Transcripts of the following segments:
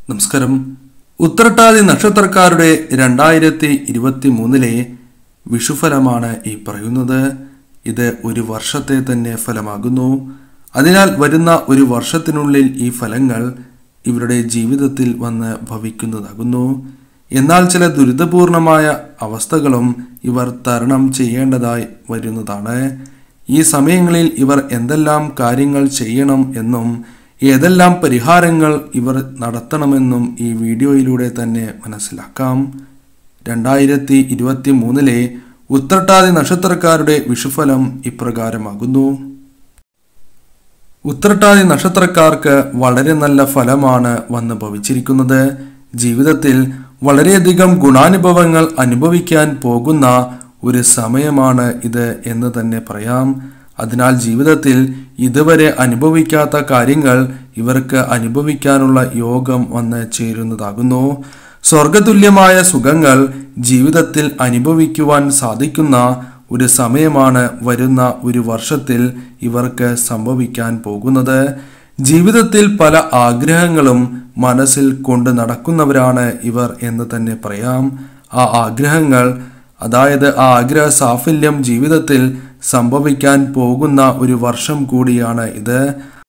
നമസ്കാരം. ഉത്രട്ടാതി നക്ഷത്രക്കാരുടെ 2023 വിഷുഫലമാണ് ഈ പറയുന്നത്. ഇത് ഒരു വർഷത്തെ തന്നെ ഫലമാകുന്നു. അതിനാൽ വരുന്ന ഒരു വർഷത്തിനുള്ളിൽ ഈ ഫലങ്ങൾ ഇവരുടെ ജീവിതത്തിൽ വന്ന് ഭവിക്കുന്നതാകുന്നു. എന്നാൽ ചില ദുരിതപൂർണമായ അവസ്ഥകളും ഇവർ തരണം ചെയ്യേണ്ടതായി വരുന്നതാണ്. ഈ സമയങ്ങളിൽ ഇവർ എന്തെല്ലാം കാര്യങ്ങൾ ചെയ്യണം എന്നും ഏതെല്ലാം പരിഹാരങ്ങൾ ഇവർ നടത്തണമെന്നും ഈ വീഡിയോയിലൂടെ തന്നെ മനസ്സിലാക്കാം. 2023 ഉത്രട്ടാതി നക്ഷത്രക്കാരുടെ വിഷുഫലം ഇപ്രകാരമാകുന്നു. ഉത്രട്ടാതി നക്ഷത്രക്കാർക്ക് വളരെ നല്ല ഫലമാണ് വന്ന് ഭവിച്ചിരിക്കുന്നത്. ജീവിതത്തിൽ വളരെയധികം ഗുണാനുഭവങ്ങൾ അനുഭവിക്കാൻ പോകുന്ന ഒരു സമയമാണ് ഇത് എന്ന് തന്നെ പറയാം. അതിനാൽ ജീവിതത്തിൽ ഇതുവരെ അനുഭവിക്കാത്ത കാര്യങ്ങൾ ഇവർക്ക് അനുഭവിക്കാനുള്ള യോഗം വന്ന് ചേരുന്നതാകുന്നു. സ്വർഗതുല്യമായ സുഖങ്ങൾ ജീവിതത്തിൽ അനുഭവിക്കുവാൻ സാധിക്കുന്ന ഒരു സമയമാണ് വരുന്ന ഒരു വർഷത്തിൽ ഇവർക്ക് സംഭവിക്കാൻ പോകുന്നത്. ജീവിതത്തിൽ പല ആഗ്രഹങ്ങളും മനസ്സിൽ കൊണ്ട് നടക്കുന്നവരാണ് ഇവർ എന്ന് തന്നെ പറയാം. ആ ആഗ്രഹങ്ങൾ, അതായത് ആ ആഗ്രഹ സാഫല്യം ജീവിതത്തിൽ സംഭവിക്കാൻ പോകുന്ന ഒരു വർഷം കൂടിയാണ് ഇത്.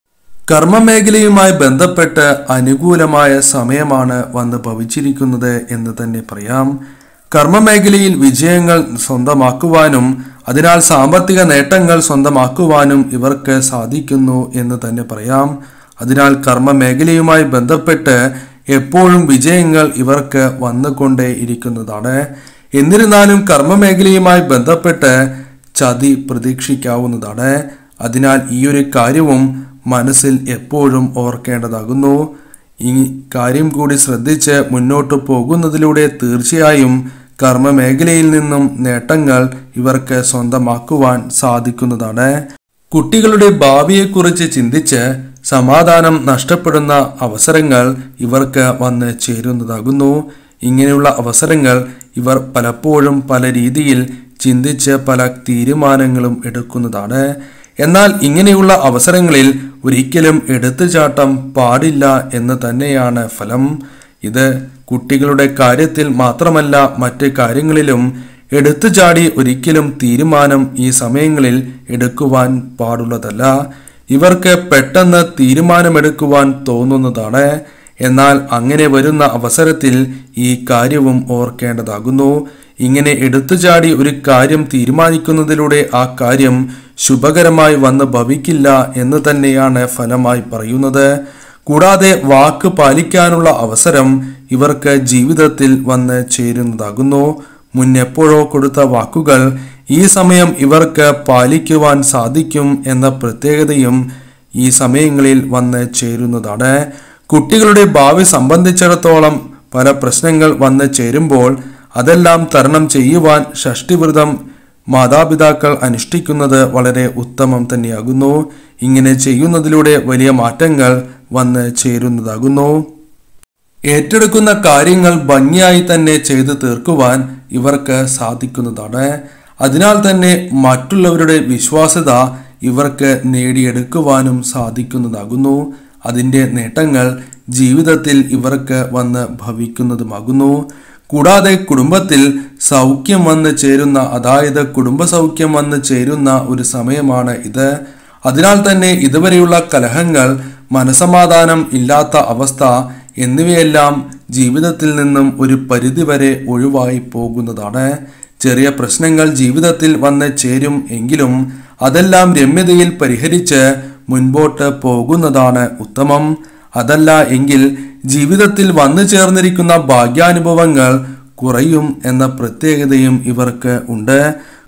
കർമ്മമേഖലയുമായി ബന്ധപ്പെട്ട് അനുകൂലമായ സമയമാണ് വന്ന് ഭവിച്ചിരിക്കുന്നത് എന്ന് തന്നെ പറയാം. കർമ്മമേഖലയിൽ വിജയങ്ങൾ സ്വന്തമാക്കുവാനും അതിനാൽ സാമ്പത്തിക നേട്ടങ്ങൾ സ്വന്തമാക്കുവാനും ഇവർക്ക് സാധിക്കുന്നു എന്ന് തന്നെ പറയാം. അതിനാൽ കർമ്മമേഖലയുമായി ബന്ധപ്പെട്ട് എപ്പോഴും വിജയങ്ങൾ ഇവർക്ക് വന്നുകൊണ്ടേ ഇരിക്കുന്നതാണ്. എന്നിരുന്നാലും കർമ്മമേഖലയുമായി ബന്ധപ്പെട്ട് ചതി പ്രതീക്ഷിക്കാവുന്നതാണ്. അതിനാൽ ഈ ഒരു കാര്യവും മനസ്സിൽ എപ്പോഴും ഓർക്കേണ്ടതാകുന്നു. ഈ കാര്യം കൂടി ശ്രദ്ധിച്ച് മുന്നോട്ട് പോകുന്നതിലൂടെ തീർച്ചയായും കർമ്മമേഖലയിൽ നിന്നും നേട്ടങ്ങൾ ഇവർക്ക് സ്വന്തമാക്കുവാൻ സാധിക്കുന്നതാണ്. കുട്ടികളുടെ ഭാവിയെക്കുറിച്ച് ചിന്തിച്ച് സമാധാനം നഷ്ടപ്പെടുന്ന അവസരങ്ങൾ ഇവർക്ക് വന്ന് ചേരുന്നതാകുന്നു. ഇങ്ങനെയുള്ള അവസരങ്ങൾ ഇവർ പലപ്പോഴും പല രീതിയിൽ ചിന്തിച്ച് പല തീരുമാനങ്ങളും എടുക്കുന്നതാണ്. എന്നാൽ ഇങ്ങനെയുള്ള അവസരങ്ങളിൽ ഒരിക്കലും എടുത്തുചാട്ടം പാടില്ല എന്ന് തന്നെയാണ് ഫലം. ഇത് കുട്ടികളുടെ കാര്യത്തിൽ മാത്രമല്ല, മറ്റ് കാര്യങ്ങളിലും എടുത്തുചാടി ഒരിക്കലും തീരുമാനം ഈ സമയങ്ങളിൽ എടുക്കുവാൻ പാടുള്ളതല്ല. ഇവർക്ക് പെട്ടെന്ന് തീരുമാനമെടുക്കുവാൻ തോന്നുന്നതാണ്. എന്നാൽ അങ്ങനെ വരുന്ന അവസരത്തിൽ ഈ കാര്യവും ഓർക്കേണ്ടതാകുന്നു. ഇങ്ങനെ എടുത്തുചാടി ഒരു കാര്യം തീരുമാനിക്കുന്നതിലൂടെ ആ കാര്യം ശുഭകരമായി വന്ന് ഭവിക്കില്ല എന്ന് തന്നെയാണ് ഫലമായി പറയുന്നത്. കൂടാതെ വാക്ക് പാലിക്കാനുള്ള അവസരം ഇവർക്ക് ജീവിതത്തിൽ വന്ന് ചേരുന്നതാകുന്നു. മുന്നെപ്പോഴോ കൊടുത്ത വാക്കുകൾ ഈ സമയം ഇവർക്ക് പാലിക്കുവാൻ സാധിക്കും എന്ന പ്രത്യേകതയും ഈ സമയങ്ങളിൽ വന്ന് ചേരുന്നതാണ്. കുട്ടികളുടെ ഭാവി സംബന്ധിച്ചിടത്തോളം പല പ്രശ്നങ്ങൾ വന്ന് ചേരുമ്പോൾ അതെല്ലാം തരണം ചെയ്യുവാൻ ഷഷ്ടിവ്രതം മാതാപിതാക്കൾ അനുഷ്ഠിക്കുന്നത് വളരെ ഉത്തമം തന്നെയാകുന്നു. ഇങ്ങനെ ചെയ്യുന്നതിലൂടെ വലിയ മാറ്റങ്ങൾ വന്ന് ചേരുന്നതാകുന്നു. ഏറ്റെടുക്കുന്ന കാര്യങ്ങൾ ഭംഗിയായി തന്നെ ചെയ്തു തീർക്കുവാൻ ഇവർക്ക് സാധിക്കുന്നതാണ്. അതിനാൽ തന്നെ മറ്റുള്ളവരുടെ വിശ്വാസ്യത ഇവർക്ക് നേടിയെടുക്കുവാനും സാധിക്കുന്നതാകുന്നു. അതിൻ്റെ നേട്ടങ്ങൾ ജീവിതത്തിൽ ഇവർക്ക് വന്ന് ഭവിക്കുന്നതുമാകുന്നു. കൂടാതെ കുടുംബത്തിൽ സൗഖ്യം വന്ന് ചേരുന്ന, അതായത് കുടുംബസൗഖ്യം വന്ന് ചേരുന്ന ഒരു സമയമാണ് ഇത്. അതിനാൽ തന്നെ ഇതുവരെയുള്ള കലഹങ്ങൾ, മനസമാധാനം ഇല്ലാത്ത അവസ്ഥ എന്നിവയെല്ലാം ജീവിതത്തിൽ നിന്നും ഒരു പരിധിവരെ ഒഴിവായി പോകുന്നതാണ്. ചെറിയ പ്രശ്നങ്ങൾ ജീവിതത്തിൽ വന്ന് ചേരും എങ്കിലും അതെല്ലാം രമ്യതയിൽ പരിഹരിച്ച് മുൻപോട്ട് പോകുന്നതാണ് ഉത്തമം. അതല്ല എങ്കിൽ ജീവിതത്തിൽ വന്നു ചേർന്നിരിക്കുന്ന ഭാഗ്യാനുഭവങ്ങൾ കുറയും എന്ന പ്രത്യേകതയും ഇവർക്ക് ഉണ്ട്.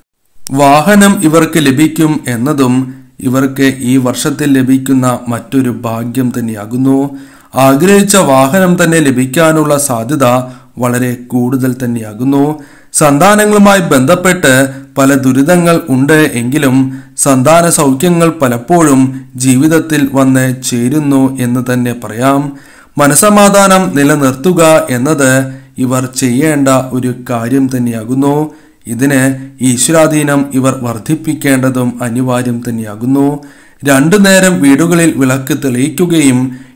വാഹനം ഇവർക്ക് ലഭിക്കും എന്നതും ഇവർക്ക് ഈ വർഷത്തിൽ ലഭിക്കുന്ന മറ്റൊരു ഭാഗ്യം തന്നെയാകുന്നു. ആഗ്രഹിച്ച വാഹനം തന്നെ ലഭിക്കാനുള്ള സാധ്യത വളരെ കൂടുതൽ തന്നെയാകുന്നു. സന്താനങ്ങളുമായി ബന്ധപ്പെട്ട് പല ദുരിതങ്ങൾ ഉണ്ട് എങ്കിലും സന്താന സൗഖ്യങ്ങൾ പലപ്പോഴും ജീവിതത്തിൽ വന്ന് ചേരുന്നു എന്ന് തന്നെ പറയാം. മനസമാധാനം നിലനിർത്തുക എന്നത് ഇവർ ചെയ്യേണ്ട ഒരു കാര്യം തന്നെയാകുന്നു. ഇതിന് ഈശ്വരാധീനം ഇവർ വർദ്ധിപ്പിക്കേണ്ടതും അനിവാര്യം തന്നെയാകുന്നു. 2 നേരം വീടുകളിൽ വിളക്ക് തെളിയിക്കുകയും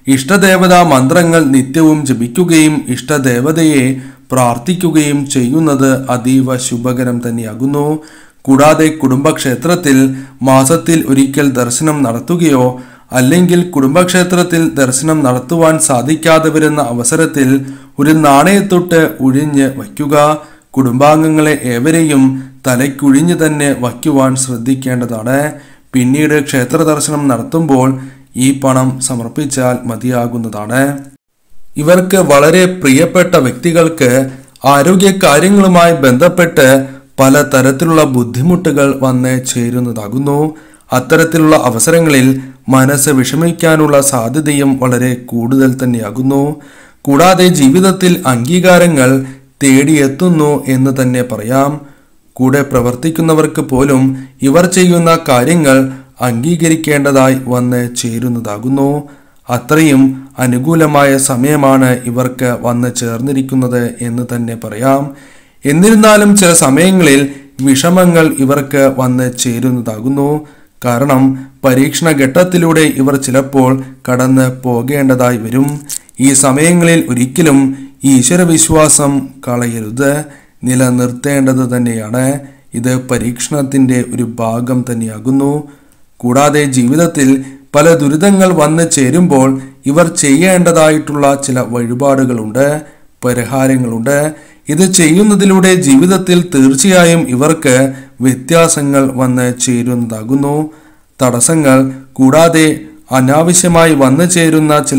ഇഷ്ടദേവതാ മന്ത്രങ്ങൾ നിത്യവും ജപിക്കുകയും ഇഷ്ടദേവതയെ പ്രാർത്ഥിക്കുകയും ചെയ്യുന്നത് അതീവ ശുഭകരം തന്നെയാകുന്നു. കൂടാതെ കുടുംബക്ഷേത്രത്തിൽ മാസത്തിൽ ഒരിക്കൽ ദർശനം നടത്തുകയോ അല്ലെങ്കിൽ കുടുംബക്ഷേത്രത്തിൽ ദർശനം നടത്തുവാൻ സാധിക്കാതെ വരുന്ന അവസരത്തിൽ ഒരു നാണയത്തൊട്ട് ഉഴിഞ്ഞ് വയ്ക്കുക. കുടുംബാംഗങ്ങളെ ഏവരെയും തലയ്ക്കുഴിഞ്ഞ് തന്നെ വയ്ക്കുവാൻ ശ്രദ്ധിക്കേണ്ടതാണ്. പിന്നീട് ക്ഷേത്ര ദർശനം നടത്തുമ്പോൾ ഈ പണം സമർപ്പിച്ചാൽ മതിയാകുന്നതാണ്. ഇവർക്ക് വളരെ പ്രിയപ്പെട്ട വ്യക്തികൾക്ക് ആരോഗ്യകാര്യങ്ങളുമായി ബന്ധപ്പെട്ട് പല തരത്തിലുള്ള ബുദ്ധിമുട്ടുകൾ വന്ന് ചേരുന്നതാകുന്നു. അത്തരത്തിലുള്ള അവസരങ്ങളിൽ മനസ്സ് വിഷമിക്കാനുള്ള സാധ്യതയും വളരെ കൂടുതൽ തന്നെയാകുന്നു. കൂടാതെ ജീവിതത്തിൽ അംഗീകാരങ്ങൾ തേടിയെത്തുന്നു എന്ന് തന്നെ പറയാം. കൂടെ പ്രവർത്തിക്കുന്നവർക്ക് പോലും ഇവർ ചെയ്യുന്ന കാര്യങ്ങൾ അംഗീകരിക്കേണ്ടതായി വന്ന് ചേരുന്നതാകുന്നു. അത്രയും അനുകൂലമായ സമയമാണ് ഇവർക്ക് വന്ന് ചേർന്നിരിക്കുന്നത് എന്ന് തന്നെ പറയാം. എന്നിരുന്നാലും ചില സമയങ്ങളിൽ വിഷമങ്ങൾ ഇവർക്ക് വന്ന് ചേരുന്നതാകുന്നു. കാരണം പരീക്ഷണ ഘട്ടത്തിലൂടെ ഇവർ ചിലപ്പോൾ കടന്ന് പോകേണ്ടതായി വരും. ഈ സമയങ്ങളിൽ ഒരിക്കലും ഈശ്വരവിശ്വാസം കളയരുത്, നിലനിർത്തേണ്ടത് തന്നെയാണ്. ഇത് പരീക്ഷണത്തിൻ്റെ ഒരു ഭാഗം തന്നെയാകുന്നു. കൂടാതെ ജീവിതത്തിൽ പല ദുരിതങ്ങൾ വന്ന് ചേരുമ്പോൾ ഇവർ ചെയ്യേണ്ടതായിട്ടുള്ള ചില വഴിപാടുകളുണ്ട്, പരിഹാരങ്ങളുണ്ട്. ഇത് ചെയ്യുന്നതിലൂടെ ജീവിതത്തിൽ തീർച്ചയായും ഇവർക്ക് വ്യത്യാസങ്ങൾ വന്ന് ചേരുന്നതാകുന്നു. തടസ്സങ്ങൾ കൂടാതെ അനാവശ്യമായി വന്നു ചേരുന്ന ചില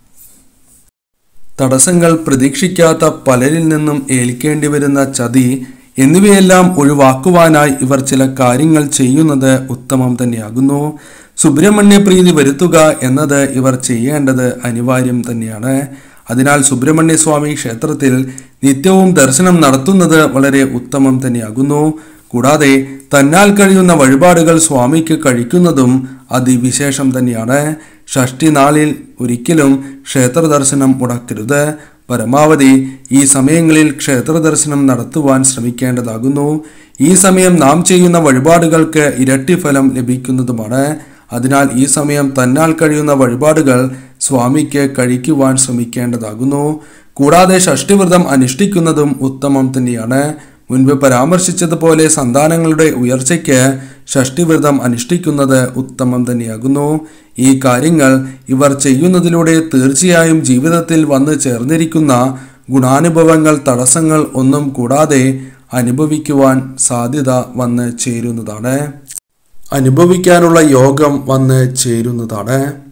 തടസ്സങ്ങൾ, പ്രതീക്ഷിക്കാത്ത പലരിൽ നിന്നും ഏൽക്കേണ്ടി വരുന്ന ചതി എന്നിവയെല്ലാം ഒഴിവാക്കുവാനായി ഇവർ ചില കാര്യങ്ങൾ ചെയ്യുന്നത് ഉത്തമം തന്നെയാകുന്നു. സുബ്രഹ്മണ്യ പ്രീതി വരുത്തുക എന്നത് ഇവർ ചെയ്യേണ്ടത് അനിവാര്യം തന്നെയാണ്. അതിനാൽ സുബ്രഹ്മണ്യ സ്വാമി ക്ഷേത്രത്തിൽ നിത്യവും ദർശനം നടത്തുന്നത് വളരെ ഉത്തമം തന്നെയാകുന്നു. കൂടാതെ തന്നാൽ കഴിയുന്ന വഴിപാടുകൾ സ്വാമിക്ക് കഴിക്കുന്നതും അതിവിശേഷം തന്നെയാണ്. ഷഷ്ടി നാളിൽ ഒരിക്കലും ക്ഷേത്ര ദർശനം മുടക്കരുത്. പരമാവധി ഈ സമയങ്ങളിൽ ക്ഷേത്ര ദർശനം നടത്തുവാൻ ശ്രമിക്കേണ്ടതാകുന്നു. ഈ സമയം നാം ചെയ്യുന്ന വഴിപാടുകൾക്ക് ഇരട്ടി ഫലം ലഭിക്കുന്നതുമാണ്. അതിനാൽ ഈ സമയം തന്നാൽ കഴിയുന്ന വഴിപാടുകൾ സ്വാമിക്ക് കഴിക്കുവാൻ ശ്രമിക്കേണ്ടതാകുന്നു. കൂടാതെ ഷഷ്ടിവ്രതം അനുഷ്ഠിക്കുന്നതും ഉത്തമം തന്നെയാണ്. മുൻപ് പരാമർശിച്ചതുപോലെ സന്താനങ്ങളുടെ ഉയർച്ചയ്ക്ക് ഷഷ്ടിവ്രതം അനുഷ്ഠിക്കുന്നത് ഉത്തമം തന്നെയാകുന്നു. ഈ കാര്യങ്ങൾ ഇവർ ചെയ്യുന്നതിലൂടെ തീർച്ചയായും ജീവിതത്തിൽ വന്നു ചേർന്നിരിക്കുന്ന ഗുണാനുഭവങ്ങൾ, തടസ്സങ്ങൾ ഒന്നും കൂടാതെ അനുഭവിക്കുവാൻ സാധ്യത വന്ന് ചേരുന്നതാണ്, അനുഭവിക്കാനുള്ള യോഗം വന്ന് ചേരുന്നതാണ്.